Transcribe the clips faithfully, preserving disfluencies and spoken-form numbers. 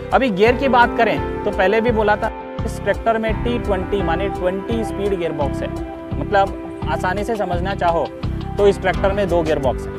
अभी गियर की बात करें तो पहले भी बोला था इस ट्रैक्टर में टी ट्वेंटी माने बीस स्पीड गियर बॉक्स है। मतलब आसानी से समझना चाहो तो इस ट्रैक्टर में दो गियर बॉक्स है।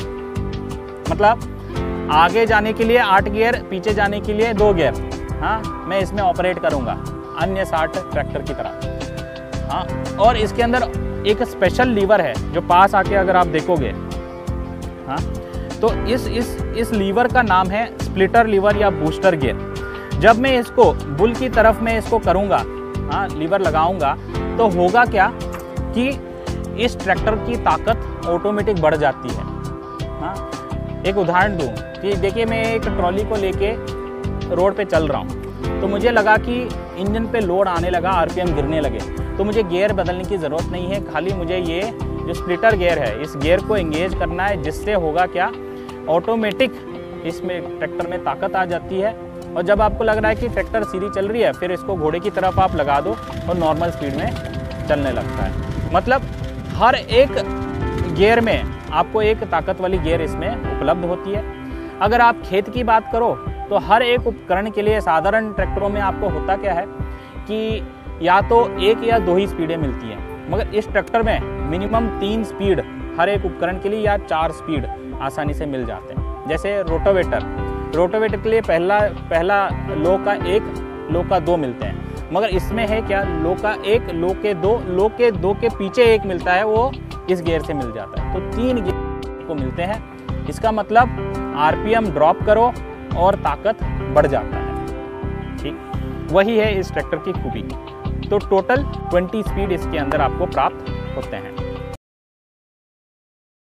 मतलब आगे जाने के लिए आठ गियर, पीछे जाने के लिए दो गियर। हाँ, मैं इसमें ऑपरेट करूँगा अन्य साठ ट्रैक्टर की तरह। हाँ, और इसके अंदर एक स्पेशल लीवर है जो पास आके अगर आप देखोगे, हाँ, तो इस इस इस लीवर का नाम है स्प्लिटर लीवर या बूस्टर गियर। जब मैं इसको बुल की तरफ में इसको करूँगा, हाँ, लीवर लगाऊंगा, तो होगा क्या कि इस ट्रैक्टर की ताकत ऑटोमेटिक बढ़ जाती है। हाँ, एक उदाहरण दूँ कि देखिए मैं एक ट्रॉली को लेके रोड पे चल रहा हूँ, तो मुझे लगा कि इंजन पे लोड आने लगा, आरपीएम गिरने लगे, तो मुझे गियर बदलने की ज़रूरत नहीं है। खाली मुझे ये जो स्प्लिटर गियर है इस गियर को एंगेज करना है, जिससे होगा क्या, ऑटोमेटिक इसमें ट्रैक्टर में ताकत आ जाती है। और जब आपको लग रहा है कि ट्रैक्टर सीधी चल रही है, फिर इसको घोड़े की तरफ आप लगा दो और नॉर्मल स्पीड में चलने लगता है। मतलब हर एक गियर में आपको एक ताकत वाली गियर इसमें उपलब्ध होती है। अगर आप खेत की बात करो तो हर एक उपकरण के लिए साधारण ट्रैक्टरों में आपको होता क्या है कि या तो एक या दो ही स्पीडें मिलती हैं, मगर इस ट्रैक्टर में मिनिमम तीन स्पीड हर एक उपकरण के लिए या चार स्पीड आसानी से मिल जाते हैं। जैसे रोटोवेटर, रोटोवेटर के लिए पहला पहला लो का एक, लो का दो मिलते हैं, मगर इसमें है क्या, लो का एक, लो के दो, लो के दो के पीछे एक मिलता है, वो इस गियर से मिल जाता है। तो तीन गियर को मिलते हैं। इसका मतलब आरपीएम ड्रॉप करो और ताकत बढ़ जाता है। ठीक, वही है इस ट्रैक्टर की खूबी। तो टोटल बीस स्पीड इसके अंदर आपको प्राप्त होते हैं।